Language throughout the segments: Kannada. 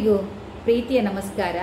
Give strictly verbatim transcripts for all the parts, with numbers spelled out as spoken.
ಎಲ್ರಿಗೂ ಪ್ರೀತಿಯ ನಮಸ್ಕಾರ.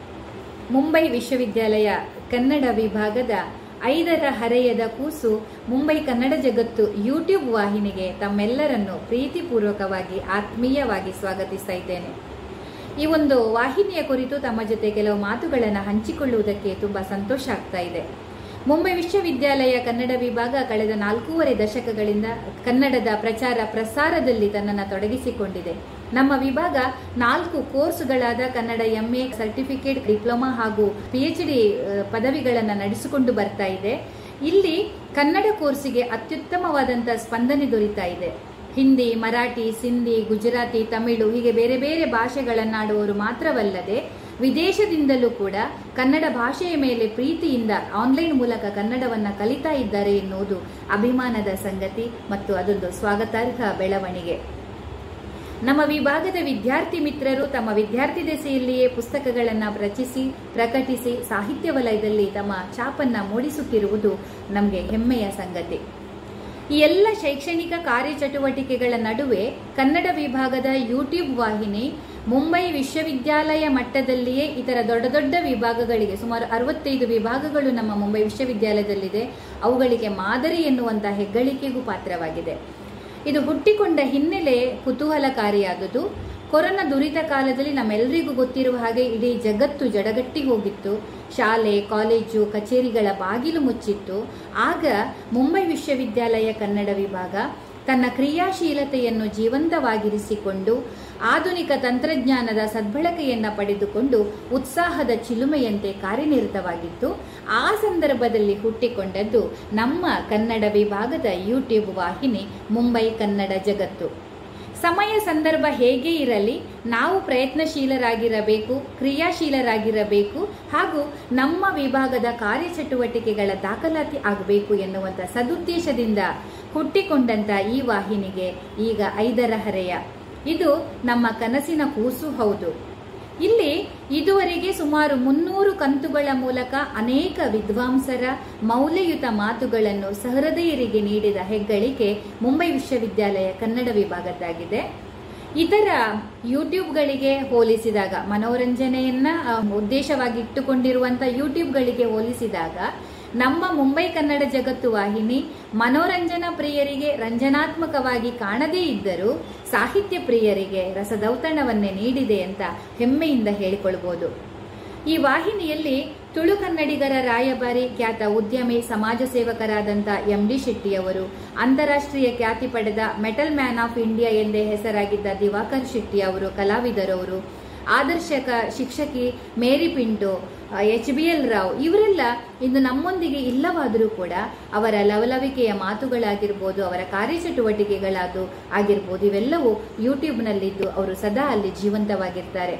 ಮುಂಬೈ ವಿಶ್ವವಿದ್ಯಾಲಯ ಕನ್ನಡ ವಿಭಾಗದ ಐದರ ಹರೆಯದ ಕೂಸು ಮುಂಬೈ ಕನ್ನಡ ಜಗತ್ತು ಯೂಟ್ಯೂಬ್ ವಾಹಿನಿಗೆ ತಮ್ಮೆಲ್ಲರನ್ನು ಪ್ರೀತಿಪೂರ್ವಕವಾಗಿ ಆತ್ಮೀಯವಾಗಿ ಸ್ವಾಗತಿಸ್ತಾ ಇದ್ದೇನೆ. ಈ ಒಂದು ವಾಹಿನಿಯ ಕುರಿತು ತಮ್ಮ ಜೊತೆ ಕೆಲವು ಮಾತುಗಳನ್ನು ಹಂಚಿಕೊಳ್ಳುವುದಕ್ಕೆ ತುಂಬಾ ಸಂತೋಷ ಆಗ್ತಾ ಇದೆ. ಮುಂಬೈ ವಿಶ್ವವಿದ್ಯಾಲಯ ಕನ್ನಡ ವಿಭಾಗ ಕಳೆದ ನಾಲ್ಕೂವರೆ ದಶಕಗಳಿಂದ ಕನ್ನಡದ ಪ್ರಚಾರ ಪ್ರಸಾರದಲ್ಲಿ ತನ್ನನ್ನು ತೊಡಗಿಸಿಕೊಂಡಿದೆ. ನಮ್ಮ ವಿಭಾಗ ನಾಲ್ಕು ಕೋರ್ಸ್ಗಳಾದ ಕನ್ನಡ ಎಂಎ, ಸರ್ಟಿಫಿಕೇಟ್, ಡಿಪ್ಲೊಮಾ ಹಾಗೂ ಪಿಎಚ್ ಡಿ ಪದವಿಗಳನ್ನು ನಡೆಸಿಕೊಂಡು ಬರ್ತಾ ಇದೆ. ಇಲ್ಲಿ ಕನ್ನಡ ಕೋರ್ಸಿಗೆ ಅತ್ಯುತ್ತಮವಾದಂತಹ ಸ್ಪಂದನೆ ದೊರೀತಾ ಇದೆ. ಹಿಂದಿ, ಮರಾಠಿ, ಸಿಂಧಿ, ಗುಜರಾತಿ, ತಮಿಳು ಹೀಗೆ ಬೇರೆ ಬೇರೆ ಭಾಷೆಗಳನ್ನಾಡುವವರು ಮಾತ್ರವಲ್ಲದೆ ವಿದೇಶದಿಂದಲೂ ಕೂಡ ಕನ್ನಡ ಭಾಷೆಯ ಮೇಲೆ ಪ್ರೀತಿಯಿಂದ ಆನ್ಲೈನ್ ಮೂಲಕ ಕನ್ನಡವನ್ನು ಕಲಿತಾ ಇದ್ದಾರೆ ಎನ್ನುವುದು ಅಭಿಮಾನದ ಸಂಗತಿ ಮತ್ತು ಅದೊಂದು ಸ್ವಾಗತಾರ್ಹ ಬೆಳವಣಿಗೆ. ನಮ್ಮ ವಿಭಾಗದ ವಿದ್ಯಾರ್ಥಿ ಮಿತ್ರರು ತಮ್ಮ ವಿದ್ಯಾರ್ಥಿ ದೆಸೆಯಲ್ಲಿಯೇ ಪುಸ್ತಕಗಳನ್ನು ರಚಿಸಿ ಪ್ರಕಟಿಸಿ ಸಾಹಿತ್ಯ ವಲಯದಲ್ಲಿ ತಮ್ಮ ಛಾಪನ್ನ ಮೂಡಿಸುತ್ತಿರುವುದು ನಮಗೆ ಹೆಮ್ಮೆಯ ಸಂಗತಿ. ಈ ಎಲ್ಲ ಶೈಕ್ಷಣಿಕ ಕಾರ್ಯಚಟುವಟಿಕೆಗಳ ನಡುವೆ ಕನ್ನಡ ವಿಭಾಗದ ಯೂಟ್ಯೂಬ್ ವಾಹಿನಿ ಮುಂಬೈ ವಿಶ್ವವಿದ್ಯಾಲಯ ಮಟ್ಟದಲ್ಲಿಯೇ ಇತರ ದೊಡ್ಡ ದೊಡ್ಡ ವಿಭಾಗಗಳಿಗೆ, ಸುಮಾರು ಅರವತ್ತೈದು ವಿಭಾಗಗಳು ನಮ್ಮ ಮುಂಬೈ ವಿಶ್ವವಿದ್ಯಾಲಯದಲ್ಲಿದೆ, ಅವುಗಳಿಗೆ ಮಾದರಿ ಎನ್ನುವಂತಹ ಹೆಗ್ಗಳಿಕೆಗೂ ಪಾತ್ರವಾಗಿದೆ. ಇದು ಹುಟ್ಟಿಕೊಂಡ ಹಿನ್ನೆಲೆ ಕುತೂಹಲಕಾರಿಯಾದುದು. ಕೊರೋನಾ ದುರಿತ ಕಾಲದಲ್ಲಿ ನಮ್ಮೆಲ್ಲರಿಗೂ ಗೊತ್ತಿರುವ ಹಾಗೆ ಇಡೀ ಜಗತ್ತು ಜಡಗಟ್ಟಿ ಹೋಗಿತ್ತು. ಶಾಲೆ, ಕಾಲೇಜು, ಕಚೇರಿಗಳ ಬಾಗಿಲು ಮುಚ್ಚಿತ್ತು. ಆಗ ಮುಂಬೈ ವಿಶ್ವವಿದ್ಯಾಲಯ ಕನ್ನಡ ವಿಭಾಗ ತನ್ನ ಕ್ರಿಯಾಶೀಲತೆಯನ್ನು ಜೀವಂತವಾಗಿರಿಸಿಕೊಂಡು ಆಧುನಿಕ ತಂತ್ರಜ್ಞಾನದ ಸದ್ಬಳಕೆಯನ್ನು ಪಡೆದುಕೊಂಡು ಉತ್ಸಾಹದ ಚಿಲುಮೆಯಂತೆ ಕಾರ್ಯನಿರತವಾಗಿತ್ತು. ಆ ಸಂದರ್ಭದಲ್ಲಿ ಹುಟ್ಟಿಕೊಂಡದ್ದು ನಮ್ಮ ಕನ್ನಡ ವಿಭಾಗದ ಯೂಟ್ಯೂಬ್ ವಾಹಿನಿ ಮುಂಬೈ ಕನ್ನಡ ಜಗತ್ತು. ಸಮಯ ಸಂದರ್ಭ ಹೇಗೆ ಇರಲಿ, ನಾವು ಪ್ರಯತ್ನಶೀಲರಾಗಿರಬೇಕು, ಕ್ರಿಯಾಶೀಲರಾಗಿರಬೇಕು ಹಾಗೂ ನಮ್ಮ ವಿಭಾಗದ ಕಾರ್ಯಚಟುವಟಿಕೆಗಳ ದಾಖಲಾತಿ ಆಗಬೇಕು ಎನ್ನುವಂಥ ಸದುದ್ದೇಶದಿಂದ ಹುಟ್ಟಿಕೊಂಡಂತ ಈ ವಾಹಿನಿಗೆ ಈಗ ಐದರ ಹರೆಯ. ಇದು ನಮ್ಮ ಕನಸಿನ ಕೂಸು ಹೌದು. ಇಲ್ಲಿ ಇದುವರೆಗೆ ಸುಮಾರು ಮುನ್ನೂರು ಕಂತುಗಳ ಮೂಲಕ ಅನೇಕ ವಿದ್ವಾಂಸರ ಮೌಲ್ಯಯುತ ಮಾತುಗಳನ್ನು ಸಹೃದಯರಿಗೆ ನೀಡಿದ ಹೆಗ್ಗಳಿಕೆ ಮುಂಬೈ ವಿಶ್ವವಿದ್ಯಾಲಯ ಕನ್ನಡ ವಿಭಾಗದ್ದಾಗಿದೆ. ಇತರ ಯೂಟ್ಯೂಬ್ಗಳಿಗೆ ಹೋಲಿಸಿದಾಗ, ಮನೋರಂಜನೆಯನ್ನ ಉದ್ದೇಶವಾಗಿ ಇಟ್ಟುಕೊಂಡಿರುವಂತಹ ಯೂಟ್ಯೂಬ್ಗಳಿಗೆ ಹೋಲಿಸಿದಾಗ ನಮ್ಮ ಮುಂಬೈ ಕನ್ನಡ ಜಗತ್ತು ವಾಹಿನಿ ಮನೋರಂಜನಾ ಪ್ರಿಯರಿಗೆ ರಂಜನಾತ್ಮಕವಾಗಿ ಕಾಣದೇ ಇದ್ದರೂ ಸಾಹಿತ್ಯ ಪ್ರಿಯರಿಗೆ ರಸದೌತಣವನ್ನೇ ನೀಡಿದೆ ಅಂತ ಹೆಮ್ಮೆಯಿಂದ ಹೇಳಿಕೊಳ್ಬೋದು. ಈ ವಾಹಿನಿಯಲ್ಲಿ ತುಳು ಕನ್ನಡಿಗರ ರಾಯಭಾರಿ, ಖ್ಯಾತ ಉದ್ಯಮಿ, ಸಮಾಜ ಸೇವಕರಾದಂಥ ಎಂ ಡಿ ಶೆಟ್ಟಿಯವರು, ಅಂತಾರಾಷ್ಟ್ರೀಯ ಖ್ಯಾತಿ ಪಡೆದ ಮೆಟಲ್ ಮ್ಯಾನ್ ಆಫ್ ಇಂಡಿಯಾ ಎಂದೇ ಹೆಸರಾಗಿದ್ದ ದಿವಾಕರ್ ಶೆಟ್ಟಿ ಅವರು ಕಲಾವಿದರವರು, ಆದರ್ಶಕ ಶಿಕ್ಷಕಿ Mary Pinto, H B L Rao ಇವರೆಲ್ಲ ಇಂದು ನಮ್ಮೊಂದಿಗೆ ಇಲ್ಲವಾದರೂ ಕೂಡ ಅವರ ಲವಲವಿಕೆಯ ಮಾತುಗಳಾಗಿರ್ಬೋದು, ಅವರ ಕಾರ್ಯಚಟುವಟಿಕೆಗಳಾದು ಆಗಿರ್ಬೋದು, ಇವೆಲ್ಲವೂ ಯೂಟ್ಯೂಬ್ನಲ್ಲಿದ್ದು ಅವರು ಸದಾ ಅಲ್ಲಿ ಜೀವಂತವಾಗಿರ್ತಾರೆ.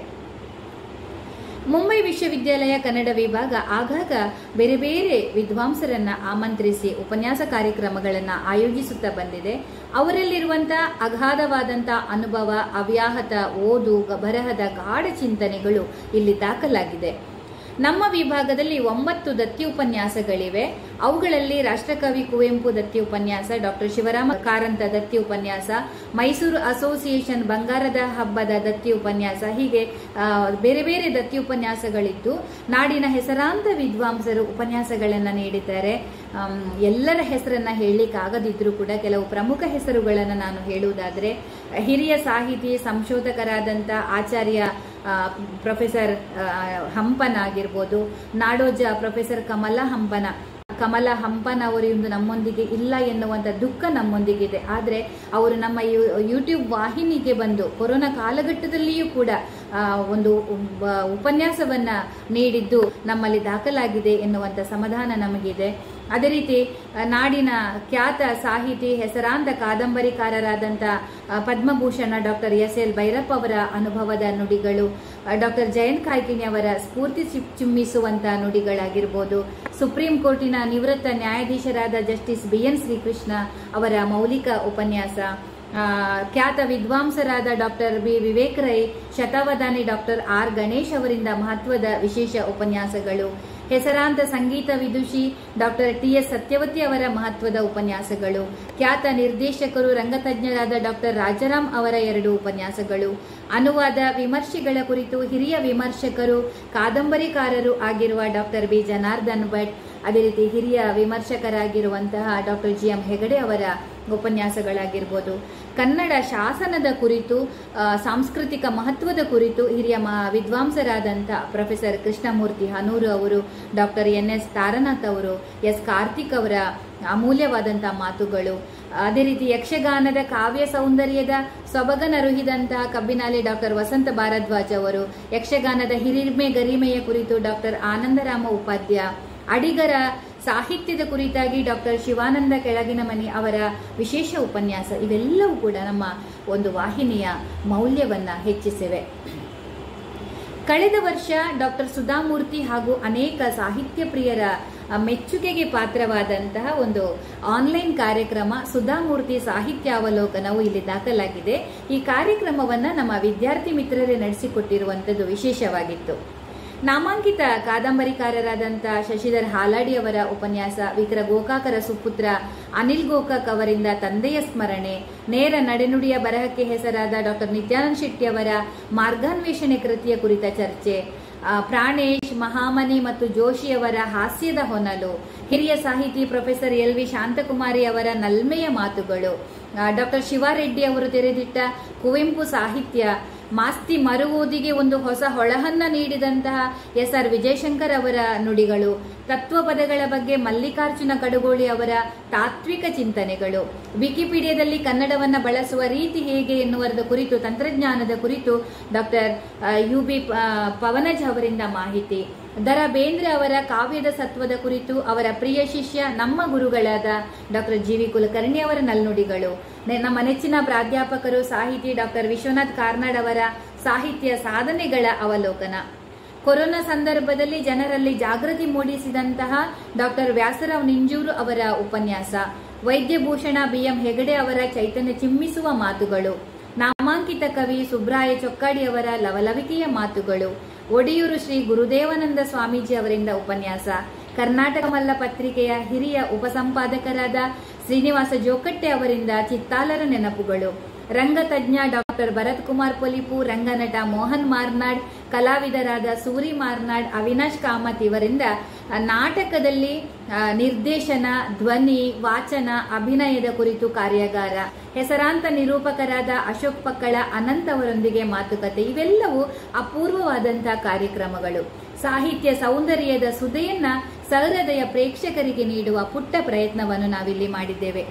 ಮುಂಬೈ ವಿಶ್ವವಿದ್ಯಾಲಯ ಕನ್ನಡ ವಿಭಾಗ ಆಗಾಗ ಬೇರೆ ಬೇರೆ ವಿದ್ವಾಂಸರನ್ನ ಆಮಂತ್ರಿಸಿ ಉಪನ್ಯಾಸ ಕಾರ್ಯಕ್ರಮಗಳನ್ನು ಆಯೋಜಿಸುತ್ತಾ ಬಂದಿದೆ. ಅವರಲ್ಲಿರುವಂತಹ ಅಗಾಧವಾದಂಥ ಅನುಭವ, ಅವ್ಯಾಹತ ಓದು, ಬರಹದ ಗಾಢ ಚಿಂತನೆಗಳು ಇಲ್ಲಿ ದಾಖಲಾಗಿದೆ. ನಮ್ಮ ವಿಭಾಗದಲ್ಲಿ ಒಂಬತ್ತು ದತ್ತಿ ಉಪನ್ಯಾಸಗಳಿವೆ. ಅವುಗಳಲ್ಲಿ ರಾಷ್ಟ್ರಕವಿ ಕುವೆಂಪು ದತ್ತಿ ಉಪನ್ಯಾಸ, ಡಾಕ್ಟರ್ ಶಿವರಾಮ ಕಾರಂತ ದತ್ತಿ ಉಪನ್ಯಾಸ, ಮೈಸೂರು ಅಸೋಸಿಯೇಷನ್ ಬಂಗಾರದ ಹಬ್ಬದ ದತ್ತಿ ಉಪನ್ಯಾಸ, ಹೀಗೆ ಬೇರೆ ಬೇರೆ ದತ್ತಿ ಉಪನ್ಯಾಸಗಳಿದ್ದು ನಾಡಿನ ಹೆಸರಾಂತ ವಿದ್ವಾಂಸರು ಉಪನ್ಯಾಸಗಳನ್ನು ನೀಡಿದ್ದಾರೆ. ಎಲ್ಲರ ಹೆಸರನ್ನ ಹೇಳಲಿಕ್ಕಾಗದಿದ್ರೂ ಕೂಡ ಕೆಲವು ಪ್ರಮುಖ ಹೆಸರುಗಳನ್ನು ನಾನು ಹೇಳುವುದಾದರೆ, ಹಿರಿಯ ಸಾಹಿತಿ ಸಂಶೋಧಕರಾದಂಥ ಆಚಾರ್ಯ ಪ್ರೊಫೆಸರ್ ಹಂಪನ ಆಗಿರ್ಬೋದು, ನಾಡೋಜ ಪ್ರೊಫೆಸರ್ ಕಮಲ ಹಂಪನ ಕಮಲ ಹಂಪನ್ ಅವರು ಇಂದು ನಮ್ಮೊಂದಿಗೆ ಇಲ್ಲ ಎನ್ನುವಂಥ ದುಃಖ ನಮ್ಮೊಂದಿಗಿದೆ. ಆದರೆ ಅವರು ನಮ್ಮ ಯೂಟ್ಯೂಬ್ ವಾಹಿನಿಗೆ ಬಂದು ಕೊರೋನಾ ಕಾಲಘಟ್ಟದಲ್ಲಿಯೂ ಕೂಡ ಒಂದು ಉಪನ್ಯಾಸವನ್ನ ನೀಡಿದ್ದು ನಮ್ಮಲ್ಲಿ ದಾಖಲಾಗಿದೆ ಎನ್ನುವಂಥ ಸಮಾಧಾನ ನಮಗಿದೆ. ಅದೇ ರೀತಿ ನಾಡಿನ ಖ್ಯಾತ ಸಾಹಿತಿ, ಹೆಸರಾಂತ ಕಾದಂಬರಿಕಾರರಾದಂಥ Padma Bhushan doctor S L Bhyrappa ಅವರ ಅನುಭವದ ನುಡಿಗಳು, ಡಾಕ್ಟರ್ ಜಯಂತ್ ಕಾಯ್ಕಿಣಿ ಅವರ ಸ್ಫೂರ್ತಿ ಚಿಮ್ಮಿಸುವಂತ ನುಡಿಗಳಾಗಿರ್ಬೋದು, ಸುಪ್ರೀಂ ಕೋರ್ಟಿನ ನಿವೃತ್ತ ನ್ಯಾಯಾಧೀಶರಾದ ಜಸ್ಟಿಸ್ ಬಿ ಎನ್ ಶ್ರೀಕೃಷ್ಣ ಅವರ ಮೌಲಿಕ ಉಪನ್ಯಾಸ, ಖ್ಯಾತ ವಿದ್ವಾಂಸರಾದ ಡಾಕ್ಟರ್ ಬಿ ವಿವೇಕ್ ರೈ, ಶತಾವಧಾನಿ ಡಾಕ್ಟರ್ ಆರ್ ಗಣೇಶ್ ಅವರಿಂದ ಮಹತ್ವದ ವಿಶೇಷ ಉಪನ್ಯಾಸಗಳು, ಹೆಸರಾಂತ ಸಂಗೀತ ವಿದುಷಿ ಡಾಕ್ಟರ್ ಟಿ ಎಸ್ ಸತ್ಯವತಿ ಅವರ ಮಹತ್ವದ ಉಪನ್ಯಾಸಗಳು, ಖ್ಯಾತ ನಿರ್ದೇಶಕರು ರಂಗತಜ್ಞರಾದ ಡಾಕ್ಟರ್ ರಾಜಾರಾಮ್ ಅವರ ಎರಡು ಉಪನ್ಯಾಸಗಳು, ಅನುವಾದ ವಿಮರ್ಶೆಗಳ ಕುರಿತು ಹಿರಿಯ ವಿಮರ್ಶಕರು ಕಾದಂಬರಿಕಾರರು ಆಗಿರುವ ಡಾಕ್ಟರ್ ಬಿ ಜನಾರ್ದನ್ ಭಟ್, ಅದೇ ರೀತಿ ಹಿರಿಯ ವಿಮರ್ಶಕರಾಗಿರುವಂತಹ ಡಾಕ್ಟರ್ ಜಿ ಎಂ ಹೆಗಡೆ ಅವರ ಉಪನ್ಯಾಸಗಳಾಗಿರ್ಬೋದು, ಕನ್ನಡ ಶಾಸನದ ಕುರಿತು ಸಾಂಸ್ಕೃತಿಕ ಮಹತ್ವದ ಕುರಿತು ಹಿರಿಯ ವಿದ್ವಾಂಸರಾದಂಥ ಪ್ರೊಫೆಸರ್ ಕೃಷ್ಣಮೂರ್ತಿ ಹನೂರು ಅವರು, ಡಾಕ್ಟರ್ ಎನ್ ಎಸ್ ತಾರನಾಥ್ ಅವರು, ಎಸ್ ಕಾರ್ತಿಕ್ ಅವರ ಅಮೂಲ್ಯವಾದಂಥ ಮಾತುಗಳು, ಅದೇ ರೀತಿ ಯಕ್ಷಗಾನದ ಕಾವ್ಯ ಸೌಂದರ್ಯದ ಸೊಬಗನರುಹಿದಂತಹ ಕಬ್ಬಿನಾಲೆ ಡಾಕ್ಟರ್ ವಸಂತ ಭಾರದ್ವಾಜ್ ಅವರು, ಯಕ್ಷಗಾನದ ಹಿರಿಮೆ ಗರಿಮೆಯ ಕುರಿತು ಡಾಕ್ಟರ್ ಆನಂದರಾಮ ಉಪಾಧ್ಯ, ಅಡಿಗರ ಸಾಹಿತ್ಯದ ಕುರಿತಾಗಿ ಡಾಕ್ಟರ್ ಶಿವಾನಂದ ಕೆಳಗಿನಮನಿ ಅವರ ವಿಶೇಷ ಉಪನ್ಯಾಸ, ಇವೆಲ್ಲವೂ ಕೂಡ ನಮ್ಮ ಒಂದು ವಾಹಿನಿಯ ಮೌಲ್ಯವನ್ನ ಹೆಚ್ಚಿಸಿವೆ. ಕಳೆದ ವರ್ಷ ಡಾಕ್ಟರ್ ಸುಧಾಮೂರ್ತಿ ಹಾಗೂ ಅನೇಕ ಸಾಹಿತ್ಯ ಪ್ರಿಯರ ಮೆಚ್ಚುಗೆಗೆ ಪಾತ್ರವಾದಂತಹ ಒಂದು ಆನ್ಲೈನ್ ಕಾರ್ಯಕ್ರಮ ಸುಧಾಮೂರ್ತಿ ಸಾಹಿತ್ಯಾವಲೋಕನವು ಇಲ್ಲಿ ದಾಖಲಾಗಿದೆ. ಈ ಕಾರ್ಯಕ್ರಮವನ್ನ ನಮ್ಮ ವಿದ್ಯಾರ್ಥಿ ಮಿತ್ರರೇ ನಡೆಸಿಕೊಟ್ಟಿರುವಂತದ್ದು ವಿಶೇಷವಾಗಿತ್ತು. ನಾಮಾಂಕಿತ ಕಾದಂಬರಿಕಾರರಾದಂಥ ಶಶಿಧರ್ ಹಾಲಾಡಿ ಅವರ ಉಪನ್ಯಾಸ, ವಿಕ್ರ ಗೋಕಾಕರ ಸುಪುತ್ರ ಅನಿಲ್ ಗೋಕಾಕ್ ಅವರಿಂದ ತಂದೆಯ ಸ್ಮರಣೆ, ನೇರ ನಡೆನುಡಿಯ ಬರಹಕ್ಕೆ ಹೆಸರಾದ ಡಾಕ್ಟರ್ ನಿತ್ಯಾನಂದ ಶೆಟ್ಟಿ ಅವರ ಮಾರ್ಗಾನ್ವೇಷಣೆ ಕೃತಿಯ ಕುರಿತ ಚರ್ಚೆ, ಪ್ರಾಣೇಶ್ ಮಹಾಮನಿ ಮತ್ತು ಜೋಶಿಯವರ ಹಾಸ್ಯದ ಹೊನಲು, ಹಿರಿಯ ಸಾಹಿತಿ ಪ್ರೊಫೆಸರ್ ಎಲ್ ವಿ ಶಾಂತಕುಮಾರಿ ಅವರ ನಲ್ಮೆಯ ಮಾತುಗಳು, ಡಾಕ್ಟರ್ ಶಿವಾರೆಡ್ಡಿ ಅವರು ತೆರೆದಿಟ್ಟ ಕುವೆಂಪು ಸಾಹಿತ್ಯ, ಮಾಸ್ತಿ ಮರು ಓದಿಗೆ ಒಂದು ಹೊಸ ಹೊಳಹನ್ನ ನೀಡಿದಂತಹ ಎಸ್ ಆರ್ ವಿಜಯಶಂಕರ್ ಅವರ ನುಡಿಗಳು, ತತ್ವಪದಗಳ ಬಗ್ಗೆ ಮಲ್ಲಿಕಾರ್ಜುನ ಕಡುಗೋಳಿ ಅವರ ತಾತ್ವಿಕ ಚಿಂತನೆಗಳು, ವಿಕಿಪೀಡಿಯಾದಲ್ಲಿ ಕನ್ನಡವನ್ನ ಬಳಸುವ ರೀತಿ ಹೇಗೆ ಎನ್ನುವುದರ ಕುರಿತು, ತಂತ್ರಜ್ಞಾನದ ಕುರಿತು ಡಾಕ್ಟರ್ ಯು ಬಿ ಪವನಜ್ ಅವರಿಂದ ಮಾಹಿತಿ, ದರ ಬೇಂದ್ರೆ ಅವರ ಕಾವ್ಯದ ಸತ್ವದ ಕುರಿತು ಅವರ ಪ್ರಿಯ ಶಿಷ್ಯ ನಮ್ಮ ಗುರುಗಳಾದ ಡಾಕ್ಟರ್ ಜಿ ವಿ ಕುಲಕರ್ಣಿ ಅವರ ನಲ್ನುಡಿಗಳು, ನಮ್ಮ ನೆಚ್ಚಿನ ಪ್ರಾಧ್ಯಾಪಕರು ಸಾಹಿತಿ ಡಾಕ್ಟರ್ ವಿಶ್ವನಾಥ್ ಕಾರ್ನಾಡ್ ಅವರ ಸಾಹಿತ್ಯ ಸಾಧನೆಗಳ ಅವಲೋಕನ, ಕೊರೋನಾ ಸಂದರ್ಭದಲ್ಲಿ ಜನರಲ್ಲಿ ಜಾಗೃತಿ ಮೂಡಿಸಿದಂತಹ ಡಾಕ್ಟರ್ ವ್ಯಾಸರಾವ್ ನಿಂಜೂರು ಅವರ ಉಪನ್ಯಾಸ, ವೈದ್ಯಭೂಷಣ ಬಿಎಂ ಹೆಗಡೆ ಅವರ ಚೈತನ್ಯ ಚಿಮ್ಮಿಸುವ ಮಾತುಗಳು, ನಾಮಾಂಕಿತ ಕವಿ ಸುಬ್ರಾಯ ಚೊಕ್ಕಾಡಿ ಅವರ ಲವಲವಿಕೆಯ ಮಾತುಗಳು, ಒಡಿಯೂರು ಶ್ರೀ ಗುರುದೇವಾನಂದ ಸ್ವಾಮೀಜಿ ಅವರಿಂದ ಉಪನ್ಯಾಸ, ಕರ್ನಾಟಕ ಮಲ್ಲ ಪತ್ರಿಕೆಯ ಹಿರಿಯ ಉಪಸಂಪಾದಕರಾದ ಶ್ರೀನಿವಾಸ ಜೋಕಟ್ಟೆ ಅವರಿಂದ ಚಿತ್ತಾಲರ ನೆನಪುಗಳು, ರಂಗತಜ್ಞ ಡಾಕ್ಟರ್ ಭರತ್ ಕುಮಾರ್ ಪೊಲಿಪು, ರಂಗನಟ ಮೋಹನ್ ಮಾರ್ನಾಡ್, ಕಲಾವಿದರಾದ ಸೂರಿ ಮಾರ್ನಾಡ್, ಅವಿನಾಶ್ ಕಾಮತ್ ಇವರಿಂದ ನಾಟಕದಲ್ಲಿ ನಿರ್ದೇಶನ, ಧ್ವನಿ, ವಾಚನ, ಅಭಿನಯದ ಕುರಿತು ಕಾರ್ಯಾಗಾರ, ಹೆಸರಾಂತ ನಿರೂಪಕರಾದ ಅಶೋಕ್ ಪಕ್ಕಳ ಅನಂತ್ ಅವರೊಂದಿಗೆ ಮಾತುಕತೆ, ಇವೆಲ್ಲವೂ ಅಪೂರ್ವವಾದಂತಹ ಕಾರ್ಯಕ್ರಮಗಳು. ಸಾಹಿತ್ಯ ಸೌಂದರ್ಯದ ಸುದೆಯನ್ನ ಸಹೃದಯ ಪ್ರೇಕ್ಷಕರಿಗೆ ನೀಡುವ ಪುಟ್ಟ ಪ್ರಯತ್ನವನ್ನು ನಾವಿಲ್ಲಿ ಮಾಡಿದ್ದೇವೆ.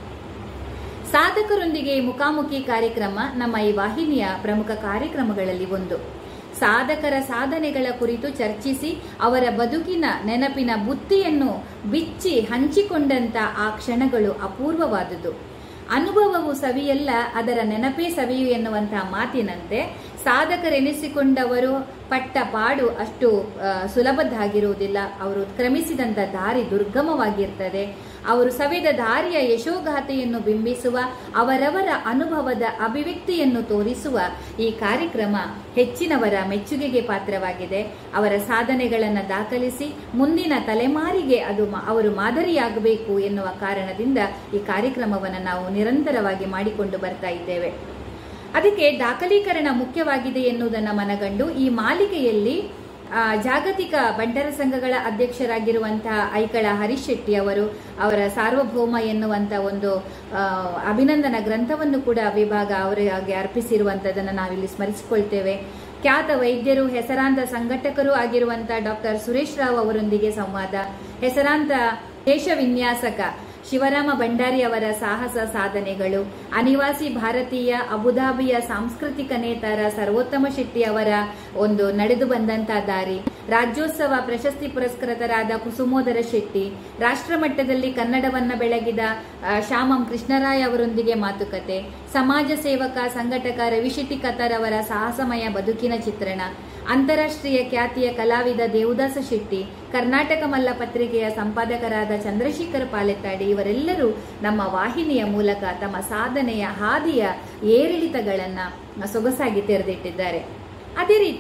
ಸಾಧಕರೊಂದಿಗೆ ಮುಖಾಮುಖಿ ಕಾರ್ಯಕ್ರಮ ನಮ್ಮ ಈ ವಾಹಿನಿಯ ಪ್ರಮುಖ ಕಾರ್ಯಕ್ರಮಗಳಲ್ಲಿ ಒಂದು. ಸಾಧಕರ ಸಾಧನೆಗಳ ಕುರಿತು ಚರ್ಚಿಸಿ ಅವರ ಬದುಕಿನ ನೆನಪಿನ ಬುತ್ತಿಯನ್ನು ಬಿಚ್ಚಿ ಹಂಚಿಕೊಂಡಂತ ಆ ಕ್ಷಣಗಳು ಅಪೂರ್ವವಾದುದು. ಅನುಭವವು ಸವಿಯಲ್ಲ, ಅದರ ನೆನಪೇ ಸವಿಯು ಎನ್ನುವಂತಹ ಮಾತಿನಂತೆ ಸಾಧಕರೆನಿಸಿಕೊಂಡವರು ಪಟ್ಟ ಪಾಡು ಅಷ್ಟು ಸುಲಭದ್ದಾಗಿರುವುದಿಲ್ಲ. ಅವರು ಕ್ರಮಿಸಿದಂತ ದಾರಿ ದುರ್ಗಮವಾಗಿರ್ತದೆ. ಅವರು ಸವೆದ ದಾರಿಯ ಯಶೋಗಾಥೆಯನ್ನು ಬಿಂಬಿಸುವ, ಅವರವರ ಅನುಭವದ ಅಭಿವ್ಯಕ್ತಿಯನ್ನು ತೋರಿಸುವ ಈ ಕಾರ್ಯಕ್ರಮ ಹೆಚ್ಚಿನವರ ಮೆಚ್ಚುಗೆಗೆ ಪಾತ್ರವಾಗಿದೆ. ಅವರ ಸಾಧನೆಗಳನ್ನು ದಾಖಲಿಸಿ ಮುಂದಿನ ತಲೆಮಾರಿಗೆ ಅದು ಅವರು ಮಾದರಿಯಾಗಬೇಕು ಎನ್ನುವ ಕಾರಣದಿಂದ ಈ ಕಾರ್ಯಕ್ರಮವನ್ನು ನಾವು ನಿರಂತರವಾಗಿ ಮಾಡಿಕೊಂಡು ಬರ್ತಾ ಇದ್ದೇವೆ. ಅದಕ್ಕೆ ದಾಖಲೀಕರಣ ಮುಖ್ಯವಾಗಿದೆ ಎನ್ನುವುದನ್ನು ಮನಗಂಡು ಈ ಮಾಲಿಕೆಯಲ್ಲಿ ಜಾಗತಿಕ ಬಂಟರ ಸಂಘಗಳ ಅಧ್ಯಕ್ಷರಾಗಿರುವಂತಹ ಐಕಳ ಹರೀಶ್ ಶೆಟ್ಟಿ ಅವರು ಅವರ ಸಾರ್ವಭೌಮ ಎನ್ನುವಂತ ಒಂದು ಅಭಿನಂದನಾ ಗ್ರಂಥವನ್ನು ಕೂಡ ವಿಭಾಗ ಅವರಿಗೆ ಅರ್ಪಿಸಿರುವಂತದನ್ನು ನಾವಿಲ್ಲಿ ಸ್ಮರಿಸಿಕೊಳ್ತೇವೆ. ಖ್ಯಾತ ವೈದ್ಯರು, ಹೆಸರಾಂತ ಸಂಘಟಕರು ಆಗಿರುವಂತಹ ಡಾಕ್ಟರ್ ಸುರೇಶ್ ರಾವ್ ಅವರೊಂದಿಗೆ ಸಂವಾದ, ಹೆಸರಾಂತ ದೇಶ ವಿನ್ಯಾಸಕ ಶಿವರಾಮ ಭಂಡಾರಿ ಅವರ ಸಾಹಸ ಸಾಧನೆಗಳು, ಅನಿವಾಸಿ ಭಾರತೀಯ ಅಬುಧಾಬಿಯ ಸಾಂಸ್ಕೃತಿಕ ನೇತಾರ ಸರ್ವೋತ್ತಮ ಶೆಟ್ಟಿ ಅವರ ಒಂದು ನಡೆದು ಬಂದಂತ ದಾರಿ, ರಾಜ್ಯೋತ್ಸವ ಪ್ರಶಸ್ತಿ ಪುರಸ್ಕೃತರಾದ ಕುಸುಮೋದರ ಶೆಟ್ಟಿ, ರಾಷ್ಟ್ರಮಟ್ಟದಲ್ಲಿ ಕನ್ನಡವನ್ನ ಬೆಳಗಿದ ಶ್ಯಾಮಂ ಕೃಷ್ಣರಾಯ್ ಅವರೊಂದಿಗೆ ಮಾತುಕತೆ, ಸಮಾಜ ಸೇವಕ ಸಂಘಟಕ ರವಿಶೆಟ್ಟಿ ಕತಾರ್ ಅವರ ಸಾಹಸಮಯ ಬದುಕಿನ ಚಿತ್ರಣ, ಅಂತಾರಾಷ್ಟ್ರೀಯ ಖ್ಯಾತಿಯ ಕಲಾವಿದ ದೇವದಾಸ ಶೆಟ್ಟಿ, ಕರ್ನಾಟಕ ಮಲ್ಲ ಪತ್ರಿಕೆಯ ಸಂಪಾದಕರಾದ ಚಂದ್ರಶೇಖರ್ ಪಾಲೆತ್ತಾಡಿ ಇವರೆಲ್ಲರೂ ನಮ್ಮ ವಾಹಿನಿಯ ಮೂಲಕ ತಮ್ಮ ಸಾಧನೆಯ ಹಾದಿಯ ಏರಿಳಿತಗಳನ್ನ ಸೊಗಸಾಗಿ ತೆರೆದಿಟ್ಟಿದ್ದಾರೆ. ಅದೇ ರೀತಿ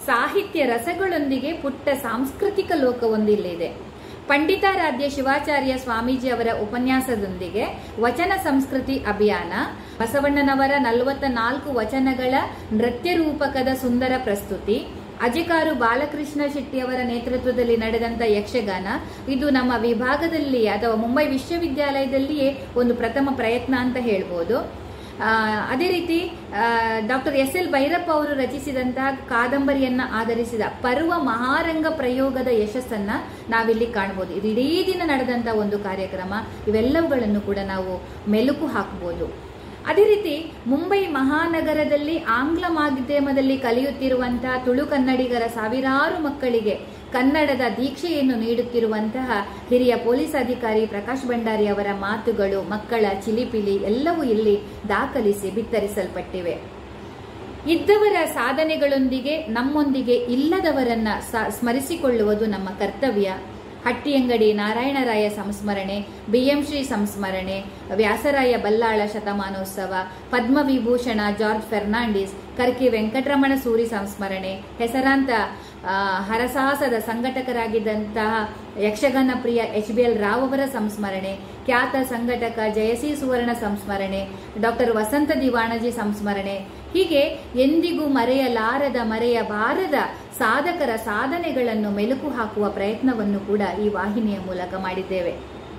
ಸಾಹಿತ್ಯ ರಸಗಳೊಂದಿಗೆ ಪುಟ್ಟ ಸಾಂಸ್ಕೃತಿಕ ಲೋಕವೊಂದಿಲ್ಲಿದೆ. ಪಂಡಿತಾರಾಧ್ಯ ಶಿವಾಚಾರ್ಯ ಸ್ವಾಮೀಜಿ ಅವರ ಉಪನ್ಯಾಸದೊಂದಿಗೆ ವಚನ ಸಂಸ್ಕೃತಿ ಅಭಿಯಾನ, ಬಸವಣ್ಣನವರ ನಲವತ್ತ ನಾಲ್ಕು ವಚನಗಳ ನೃತ್ಯ ರೂಪಕದ ಸುಂದರ ಪ್ರಸ್ತುತಿ, ಅಜಿಕಾರು ಬಾಲಕೃಷ್ಣ ಶೆಟ್ಟಿಯವರ ನೇತೃತ್ವದಲ್ಲಿ ನಡೆದಂತ ಯಕ್ಷಗಾನ, ಇದು ನಮ್ಮ ವಿಭಾಗದಲ್ಲಿ ಅಥವಾ ಮುಂಬೈ ವಿಶ್ವವಿದ್ಯಾಲಯದಲ್ಲಿಯೇ ಒಂದು ಪ್ರಥಮ ಪ್ರಯತ್ನ ಅಂತ ಹೇಳ್ಬೋದು. ಅದೇ ರೀತಿ ಡಾಕ್ಟರ್ ಎಸ್ ಎಲ್ ಭೈರಪ್ಪ ಅವರು ರಚಿಸಿದಂತಹ ಕಾದಂಬರಿಯನ್ನ ಆಧರಿಸಿದ ಪರ್ವ ಮಹಾರಂಗ ಪ್ರಯೋಗದ ಯಶಸ್ಸನ್ನ ನಾವಿಲ್ಲಿ ಕಾಣಬಹುದು. ಇದು ಇಡೀ ದಿನ ನಡೆದಂತಹ ಒಂದು ಕಾರ್ಯಕ್ರಮ. ಇವೆಲ್ಲವುಗಳನ್ನು ಕೂಡ ನಾವು ಮೆಲುಕು ಹಾಕಬಹುದು. ಅದೇ ರೀತಿ ಮುಂಬೈ ಮಹಾನಗರದಲ್ಲಿ ಆಂಗ್ಲ ಮಾಧ್ಯಮದಲ್ಲಿ ಕಲಿಯುತ್ತಿರುವಂತಹ ತುಳು ಕನ್ನಡಿಗರ ಸಾವಿರಾರು ಮಕ್ಕಳಿಗೆ ಕನ್ನಡದ ದೀಕ್ಷೆಯನ್ನು ನೀಡುತ್ತಿರುವಂತಹ ಹಿರಿಯ ಪೊಲೀಸ್ ಅಧಿಕಾರಿ ಪ್ರಕಾಶ್ ಭಂಡಾರಿ ಅವರ ಮಾತುಗಳು, ಮಕ್ಕಳ ಚಿಲಿಪಿಲಿ ಎಲ್ಲವೂ ಇಲ್ಲಿ ದಾಖಲಿಸಿ ಬಿತ್ತರಿಸಲ್ಪಟ್ಟಿವೆ. ಇದ್ದವರ ಸಾಧನೆಗಳೊಂದಿಗೆ ನಮ್ಮೊಂದಿಗೆ ಇಲ್ಲದವರನ್ನ ಸ್ಮರಿಸಿಕೊಳ್ಳುವುದು ನಮ್ಮ ಕರ್ತವ್ಯ. ಹಟ್ಟಿಯಂಗಡಿ ನಾರಾಯಣರಾಯ ಸಂಸ್ಮರಣೆ, ಬಿಎಂ ಶ್ರೀ ಸಂಸ್ಮರಣೆ, ವ್ಯಾಸರಾಯ ಬಲ್ಲಾಳ ಶತಮಾನೋತ್ಸವ, ಪದ್ಮವಿಭೂಷಣ ಜಾರ್ಜ್ ಫೆರ್ನಾಂಡಿಸ್, ಕರ್ಕಿ ವೆಂಕಟರಮಣ ಸೂರಿ ಸಂಸ್ಮರಣೆ, ಹೆಸರಾಂತ ಹರಸಾಹಸದ ಸಂಘಟಕರಾಗಿದ್ದಂತಹ ಯಕ್ಷಗಾನ ಪ್ರಿಯ ಎಚ್ ಬಿ ಎಲ್ ರಾವ್ ಅವರ ಸಂಸ್ಮರಣೆ, ಖ್ಯಾತ ಸಂಘಟಕ ಜಯಸಿ ಸುವರ್ಣ ಸಂಸ್ಮರಣೆ, ಡಾಕ್ಟರ್ ವಸಂತ ದಿವಾಣಜಿ ಸಂಸ್ಮರಣೆ, ಹೀಗೆ ಎಂದಿಗೂ ಮರೆಯಲಾರದ ಮರೆಯಬಾರದ ಸಾಧಕರ ಸಾಧನೆಗಳನ್ನು ಮೆಲುಕು ಹಾಕುವ ಪ್ರಯತ್ನವನ್ನು ಕೂಡ ಈ ವಾಹಿನಿಯ ಮೂಲಕ ಮಾಡಿದ್ದೇವೆ.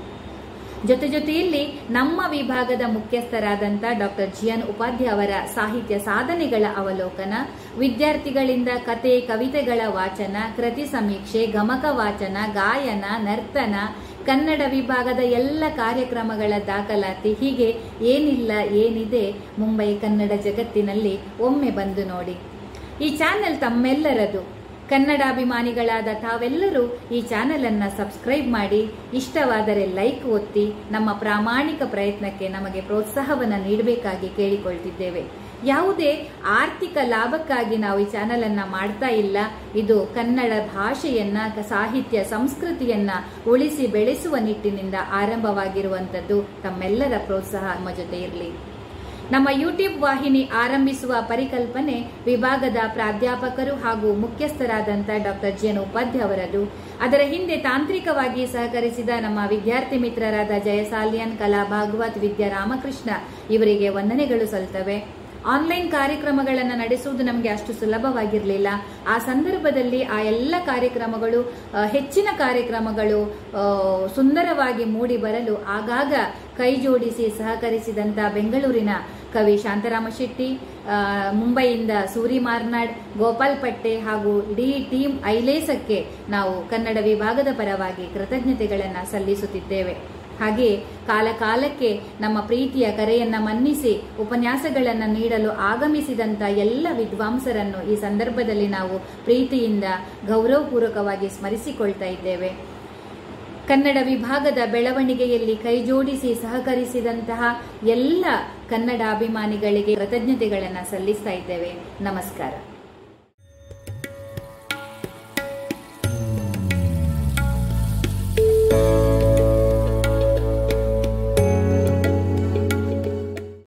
ಜೊತೆ ಜೊತೆಯಲ್ಲಿ ನಮ್ಮ ವಿಭಾಗದ ಮುಖ್ಯಸ್ಥರಾದಂಥ ಡಾಕ್ಟರ್ ಜಿ ಎನ್ ಉಪಾಧ್ಯಾಯ ಅವರ ಸಾಹಿತ್ಯ ಸಾಧನೆಗಳ ಅವಲೋಕನ, ವಿದ್ಯಾರ್ಥಿಗಳಿಂದ ಕತೆ ಕವಿತೆಗಳ ವಾಚನ, ಕೃತಿ ಸಮೀಕ್ಷೆ, ಗಮಕ ವಾಚನ, ಗಾಯನ, ನರ್ತನ, ಕನ್ನಡ ವಿಭಾಗದ ಎಲ್ಲ ಕಾರ್ಯಕ್ರಮಗಳ ದಾಖಲಾತಿ, ಹೀಗೆ ಏನಿಲ್ಲ ಏನಿದೆ ಮುಂಬೈ ಕನ್ನಡ ಜಗತ್ತಿನಲ್ಲಿ ಒಮ್ಮೆ ಬಂದು ನೋಡಿ. ಈ ಚಾನೆಲ್ ತಮ್ಮೆಲ್ಲರದು. ಕನ್ನಡಾಭಿಮಾನಿಗಳಾದ ತಾವೆಲ್ಲರೂ ಈ ಚಾನೆಲ್ ಅನ್ನ ಸಬ್ಸ್ಕ್ರೈಬ್ ಮಾಡಿ, ಇಷ್ಟವಾದರೆ ಲೈಕ್ ಒತ್ತಿ ನಮ್ಮ ಪ್ರಾಮಾಣಿಕ ಪ್ರಯತ್ನಕ್ಕೆ ನಮಗೆ ಪ್ರೋತ್ಸಾಹವನ್ನು ನೀಡಬೇಕಾಗಿ ಕೇಳಿಕೊಳ್ತಿದ್ದೇವೆ. ಯಾವುದೇ ಆರ್ಥಿಕ ಲಾಭಕ್ಕಾಗಿ ನಾವು ಈ ಚಾನೆಲ್ ಅನ್ನ ಮಾಡ್ತಾ ಇಲ್ಲ. ಇದು ಕನ್ನಡ ಭಾಷೆಯನ್ನ, ಸಾಹಿತ್ಯ ಸಂಸ್ಕೃತಿಯನ್ನ ಉಳಿಸಿ ಬೆಳೆಸುವ ನಿಟ್ಟಿನಿಂದ ಆರಂಭವಾಗಿರುವಂತದ್ದು. ತಮ್ಮೆಲ್ಲರ ಪ್ರೋತ್ಸಾಹ ನಮ್ಮ ಜೊತೆ ಇರಲಿ. ನಮ್ಮ ಯೂಟ್ಯೂಬ್ ವಾಹಿನಿ ಆರಂಭಿಸುವ ಪರಿಕಲ್ಪನೆ ವಿಭಾಗದ ಪ್ರಾಧ್ಯಾಪಕರು ಹಾಗೂ ಮುಖ್ಯಸ್ಥರಾದಂಥ ಡಾಕ್ಟರ್ ಜಿ ಎನ್ ಉಪಾಧ್ಯಾಯ ಅವರದು. ಅದರ ಹಿಂದೆ ತಾಂತ್ರಿಕವಾಗಿ ಸಹಕರಿಸಿದ ನಮ್ಮ ವಿದ್ಯಾರ್ಥಿ ಮಿತ್ರರಾದ ಜಯಸಾಲಿಯನ್, ಕಲಾ ಭಾಗವತ್, ವಿದ್ಯಾ ರಾಮಕೃಷ್ಣ ಇವರಿಗೆ ವಂದನೆಗಳು ಸಲ್ತವೆ. ಆನ್ಲೈನ್ ಕಾರ್ಯಕ್ರಮಗಳನ್ನು ನಡೆಸುವುದು ನಮಗೆ ಅಷ್ಟು ಸುಲಭವಾಗಿರಲಿಲ್ಲ. ಆ ಸಂದರ್ಭದಲ್ಲಿ ಆ ಎಲ್ಲ ಕಾರ್ಯಕ್ರಮಗಳು, ಹೆಚ್ಚಿನ ಕಾರ್ಯಕ್ರಮಗಳು ಸುಂದರವಾಗಿ ಮೂಡಿ ಬರಲು ಆಗಾಗ ಕೈ ಜೋಡಿಸಿ ಸಹಕರಿಸಿದಂತ ಬೆಂಗಳೂರಿನ ಕವಿ ಶಾಂತರಾಮ ಶೆಟ್ಟಿ, ಮುಂಬೈಯಿಂದ ಸೂರಿ ಮಾರ್ನಾಡ್, ಗೋಪಾಲ್ ಪಟ್ಟೆ ಹಾಗೂ ಇಡೀ ಟೀಮ್ ಐಲೇಸಕ್ಕೆ ನಾವು ಕನ್ನಡ ವಿಭಾಗದ ಪರವಾಗಿ ಕೃತಜ್ಞತೆಗಳನ್ನು ಸಲ್ಲಿಸುತ್ತಿದ್ದೇವೆ. ಹಾಗೆ ಕಾಲ ಕಾಲಕ್ಕೆ ನಮ್ಮ ಪ್ರೀತಿಯ ಕರೆಯನ್ನ ಮನ್ನಿಸಿ ಉಪನ್ಯಾಸಗಳನ್ನು ನೀಡಲು ಆಗಮಿಸಿದಂತ ಎಲ್ಲ ವಿದ್ವಾಂಸರನ್ನು ಈ ಸಂದರ್ಭದಲ್ಲಿ ನಾವು ಪ್ರೀತಿಯಿಂದ ಗೌರವಪೂರ್ವಕವಾಗಿ ಸ್ಮರಿಸಿಕೊಳ್ತಾ ಇದ್ದೇವೆ. ಕನ್ನಡ ವಿಭಾಗದ ಬೆಳವಣಿಗೆಯಲ್ಲಿ ಕೈಜೋಡಿಸಿ ಸಹಕರಿಸಿದಂತಹ ಎಲ್ಲ ಕನ್ನಡ ಅಭಿಮಾನಿಗಳಿಗೆ ಕೃತಜ್ಞತೆಗಳನ್ನು ಸಲ್ಲಿಸ್ತಾ ಇದ್ದೇವೆ. ನಮಸ್ಕಾರ.